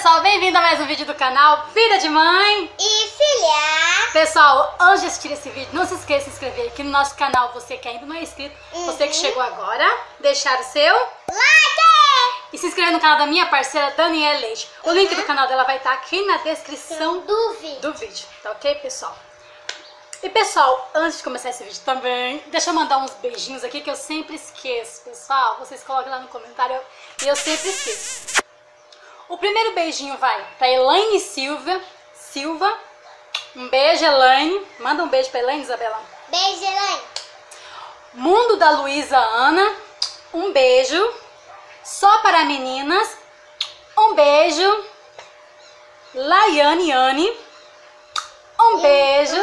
pessoal, bem-vindo a mais um vídeo do canal Vida de Mãe e Filha. Pessoal, antes de assistir esse vídeo, não se esqueça de se inscrever aqui no nosso canal, você que ainda não é inscrito, você que chegou agora, deixar o seu like e se inscrever no canal da minha parceira Daniela Leite. O link do canal dela vai estar aqui na descrição do vídeo, tá ok, pessoal? E pessoal, antes de começar esse vídeo também, deixa eu mandar uns beijinhos aqui que eu sempre esqueço, pessoal. Vocês coloquem lá no comentário e eu sempre esqueço. O primeiro beijinho vai pra Elaine Silva. Um beijo, Elaine. Manda um beijo pra Elaine, Isabela. Beijo, Elaine. Mundo da Luísa Ana. Um beijo. Só para meninas. Um beijo. Laiane Anne. Um beijo.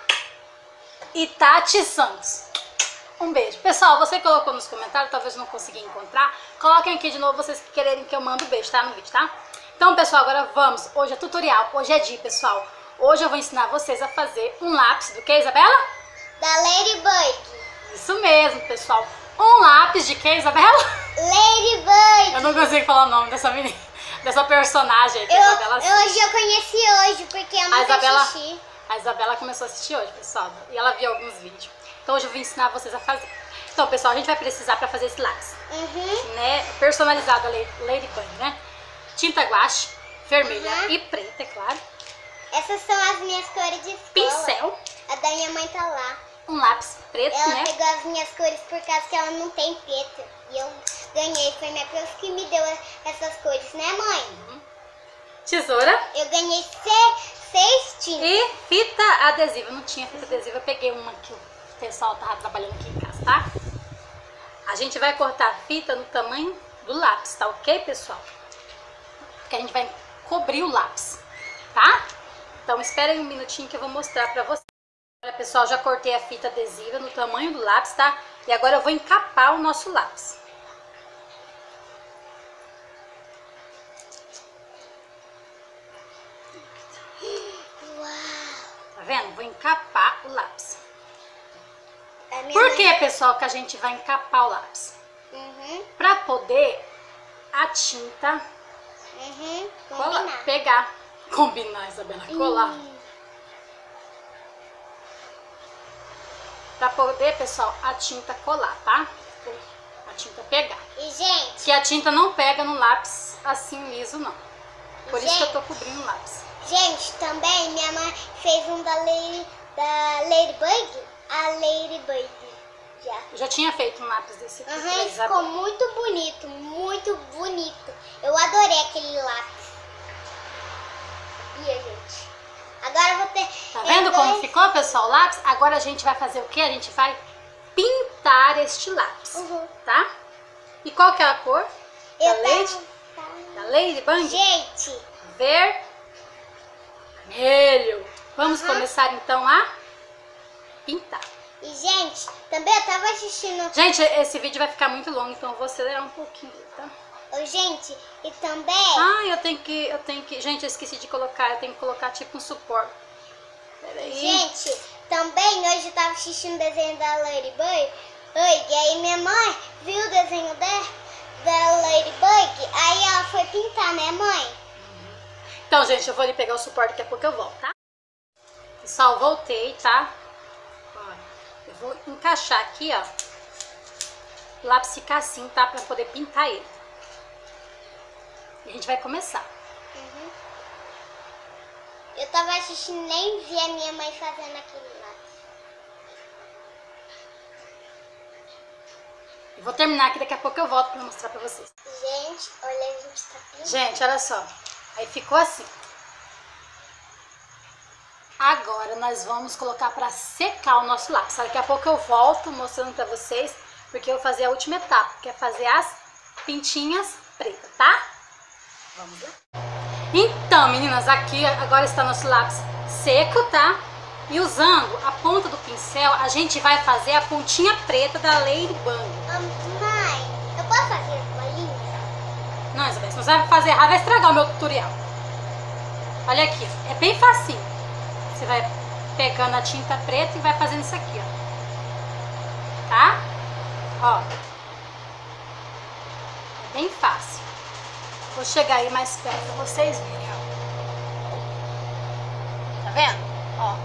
E Tati Santos. Um beijo. Pessoal, você colocou nos comentários, talvez não consegui encontrar. Coloquem aqui de novo vocês que quererem que eu mando um beijo, tá? No vídeo, tá? Então, pessoal, agora vamos. Hoje é tutorial, hoje é dia, pessoal. Hoje eu vou ensinar vocês a fazer um lápis do que, Isabela? Da Ladybug. Isso mesmo, pessoal. Um lápis de que, Isabela? Ladybug. Eu não consigo falar o nome dessa menina, dessa personagem que a Isabela assiste. Hoje eu conheci hoje, porque eu nunca assisti. A Isabela começou a assistir hoje, pessoal, e ela viu alguns vídeos. Então hoje eu vou ensinar vocês a fazer. Então, pessoal, a gente vai precisar para fazer esse lápis, né, personalizado a Ladybug, né? Tinta guache, vermelha e preta, é claro. Essas são as minhas cores de escola. Pincel. A da minha mãe tá lá. Um lápis preto, ela né? Pegou as minhas cores por causa que ela não tem preto. E eu ganhei, foi minha prof que me deu essas cores, né, mãe? Tesoura. Eu ganhei 6 tintas. E fita adesiva. Não tinha fita adesiva, eu peguei uma que o pessoal tava trabalhando aqui em casa, tá? A gente vai cortar a fita no tamanho do lápis, tá ok, pessoal? Porque a gente vai cobrir o lápis, tá? Então esperem um minutinho que eu vou mostrar pra vocês. Olha, pessoal, já cortei a fita adesiva no tamanho do lápis, tá? E agora eu vou encapar o nosso lápis. Tá vendo? Vou encapar o lápis. Por que, pessoal, que a gente vai encapar o lápis? Pra poder a tinta colar, combinar, Isabela, colar. Pra poder, pessoal, a tinta colar, tá? A tinta pegar. E, gente... Que a tinta não pega no lápis assim liso, não. Por isso que eu tô cobrindo o lápis. Gente, também minha mãe fez um da Ladybug. A Ladybug. Eu já tinha feito um lápis desse aqui. Ficou muito bonito, muito bonito. Eu adorei aquele lápis. E a gente? Agora eu vou ter... Tá vendo como ficou, pessoal, o lápis? Agora a gente vai fazer o quê? A gente vai pintar este lápis, tá? E qual que é a cor? Da Ladybug? Gente! Vermelho. Vamos começar então a pintar. E, gente, também eu tava assistindo... Gente, esse vídeo vai ficar muito longo, então eu vou acelerar um pouquinho, tá? Gente, e também... Ah, eu tenho que... Gente, eu esqueci de colocar, eu tenho que colocar tipo um suporte. Peraí. Gente, também hoje eu tava assistindo o desenho da Ladybug. E aí minha mãe viu o desenho da Ladybug, aí ela foi pintar, né, mãe? Então, gente, eu vou ali pegar o suporte, daqui a pouco eu volto, tá? Pessoal, voltei, tá? Eu vou encaixar aqui, ó, o lápis ficar assim, tá? Pra poder pintar ele. E a gente vai começar. Eu tava assistindo, nem vi a minha mãe fazendo aquele lápis. Eu vou terminar aqui, daqui a pouco eu volto pra mostrar pra vocês. Gente, olha, a gente tá pintando. Gente, olha só. Aí ficou assim. Agora nós vamos colocar pra secar o nosso lápis. Daqui a pouco eu volto mostrando pra vocês, porque eu vou fazer a última etapa, que é fazer as pintinhas pretas, tá? Vamos lá. Então, meninas, aqui agora está nosso lápis seco, tá? E usando a ponta do pincel, a gente vai fazer a pontinha preta da Ladybug. Mãe, eu posso fazer as bolinhas? Não, Isabel, se você vai fazer errado, vai estragar o meu tutorial. Olha aqui, é bem facinho. Você vai pegando a tinta preta e vai fazendo isso aqui, ó. Tá? Ó. É bem fácil. Vou chegar aí mais perto pra vocês verem, ó. Tá vendo? Ó.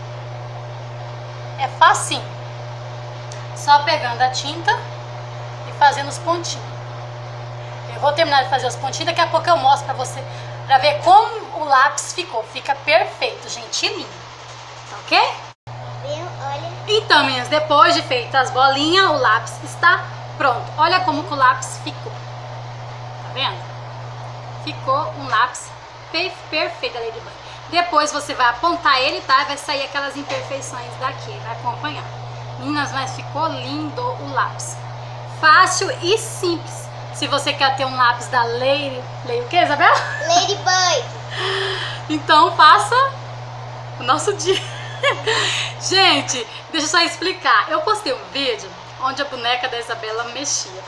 É facinho. Só pegando a tinta e fazendo os pontinhos. Eu vou terminar de fazer os pontinhos, daqui a pouco eu mostro pra você, pra ver como o lápis ficou. Fica perfeito, gente, lindo. Tá ok? Olha. Então, meninas, depois de feitas as bolinhas, o lápis está pronto. Olha como que o lápis ficou. Tá vendo? Ficou um lápis perfeito, Ladybug. Depois você vai apontar ele, tá? Vai sair aquelas imperfeições daqui, vai acompanhar. Meninas, mas ficou lindo o lápis. Fácil e simples. Se você quer ter um lápis da Lady o que, Isabel? Ladybug. Então faça o nosso dia. Gente, deixa eu só explicar. Eu postei um vídeo onde a boneca da Isabela mexia.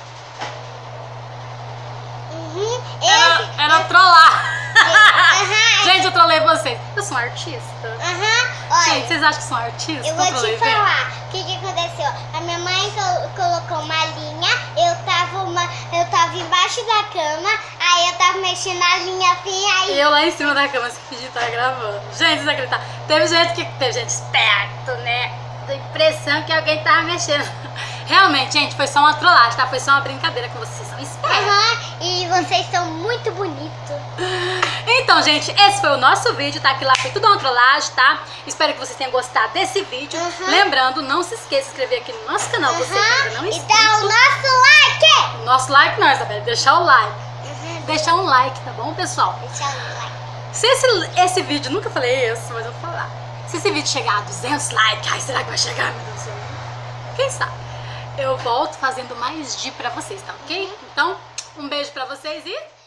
Era trollar. Gente, eu trolei vocês. Eu sou um artista. Olha, Gente, vocês acham que sou um artista? eu vou te falar o que aconteceu. A minha mãe colocou uma linha, eu tava embaixo da cama, aí eu tava mexendo na linha assim, aí... E eu lá em cima da cama, se pedir, tá gravando. Gente, vocês acreditam? Teve gente esperto, né? Deu impressão que alguém tava mexendo. Realmente, gente, foi só uma trollagem, tá? Foi só uma brincadeira com vocês, são espertos. E vocês são muito bonitos. Então, gente, esse foi o nosso vídeo, tá? Aqui lá foi tudo uma trollagem, tá? Espero que vocês tenham gostado desse vídeo. Lembrando, não se esqueça de se inscrever aqui no nosso canal, você que ainda não é inscrito. E dá o nosso like! O nosso like não, Isabela, deixar o like. Deixar um like, tá bom, pessoal? Deixa o like. Se esse vídeo, nunca falei isso, mas eu vou falar. Se esse vídeo chegar a 200 likes, ai, será que vai chegar, meu Deus do céu? Quem sabe? Eu volto fazendo mais dia pra vocês, tá ok? Então, um beijo pra vocês e...